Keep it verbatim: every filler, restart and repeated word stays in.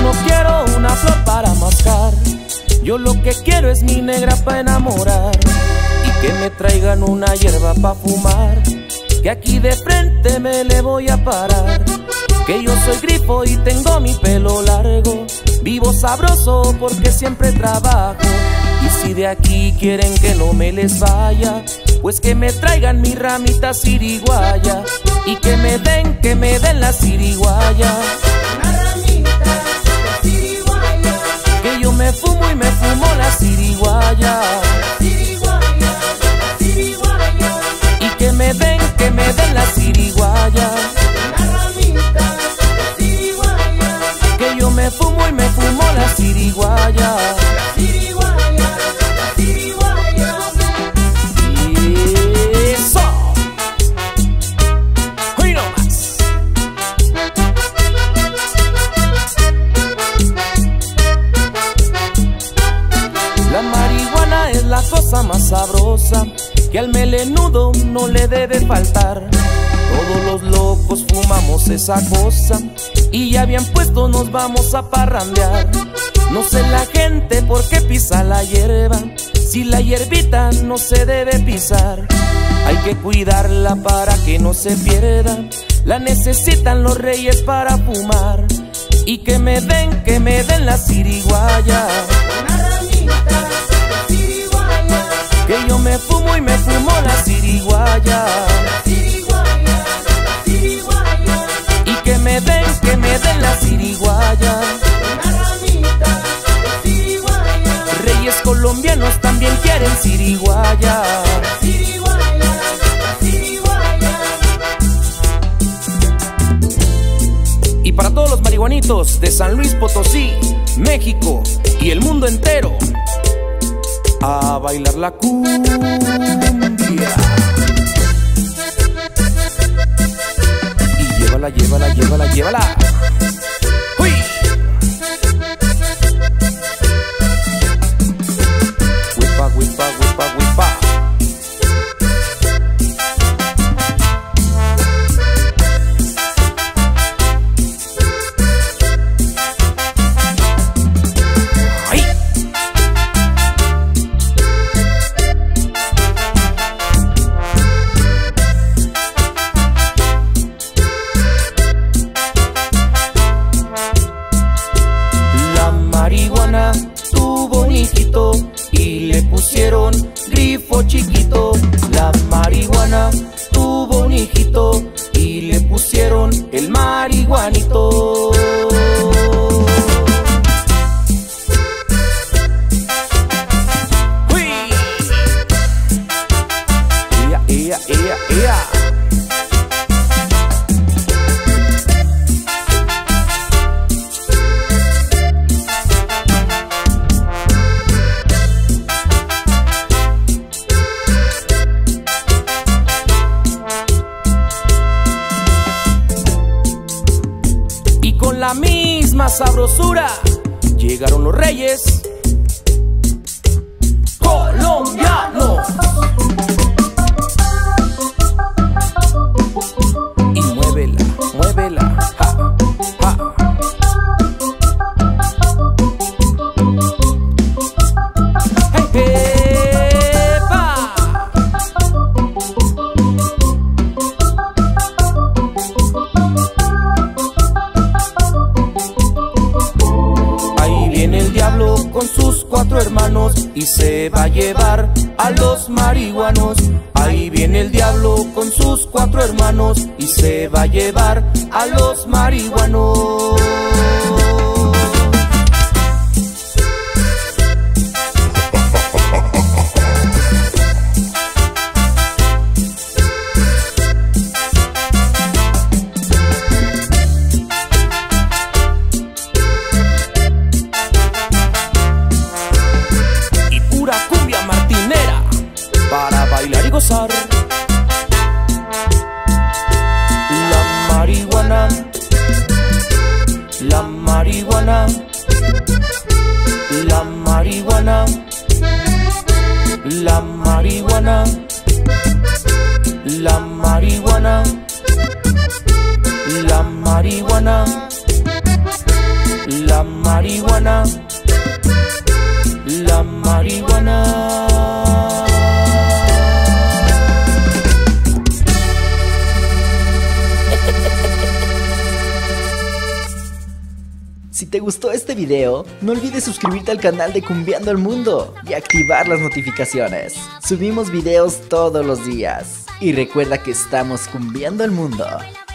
no quiero una flor para mascar, yo lo que quiero es mi negra para enamorar. Y que me traigan una hierba para fumar, que aquí de frente me le voy a parar. Que yo soy grifo y tengo mi pelo largo, vivo sabroso porque siempre trabajo. Y si de aquí quieren que no me les vaya, pues que me traigan mi ramita siriguaya. Y que me den, que me den la siriguaya. Una ramita de siriguaya, Que yo me fumo y me fumo la siriguaya. la siriguaya, la siriguaya. Y que me den, que me den la siriguaya. Una ramita de siriguaya, Que yo me fumo y me fumo la siriguaya. la siriguaya, la siriguaya. Y eso. Hoy no más. La marihuana es la cosa más sabrosa que al melenudo no le debe faltar. Todos los locos fumamos esa cosa y ya bien puesto nos vamos a parrandear. No sé la gente por qué pisa la hierba, si la hierbita no se debe pisar. Hay que cuidarla para que no se pierda, la necesitan los reyes para fumar. Y que me den, que me den la siriguaya. Una ramita de siriguaya, Que yo me fumo y me fumo la siriguaya. la siriguaya, la siriguaya. Y que me den, que me den la siriguaya. Una ramita de siriguaya, Reyes colombianos también quieren siriguaya. la siriguaya, la siriguaya. Y para todos los marihuanitos de San Luis Potosí, México y el mundo entero, a bailar la cumbia. Y llévala, llévala, llévala, llévala. ¡Uy! Huipa, huipa, huipa, huipa. ¡Ay! La marihuana tuvo un hijito y le pusieron grifo chiquito. La marihuana tuvo un hijito y le pusieron el marihuanito. ¡Uy! ¡Ea, ea, ea, ea! Y con la misma sabrosura llegaron los reyes colombianos. Y muévela, muévela, ja, ja. ¡Hey, epa! Ahí viene el diablo con sus cuatro hermanos y se va a llevar a los marihuanos. Ahí viene el diablo con sus cuatro hermanos y se va a llevar a los marihuanos. Y pura cumbia martinera para bailar y gozar. La marihuana, la marihuana, la marihuana, la marihuana, la marihuana, la marihuana, la marihuana. marihuana, la marihuana. Si te gustó este video, no olvides suscribirte al canal de Cumbiando el Mundo y activar las notificaciones. Subimos videos todos los días. Y recuerda que estamos cumbiando el mundo.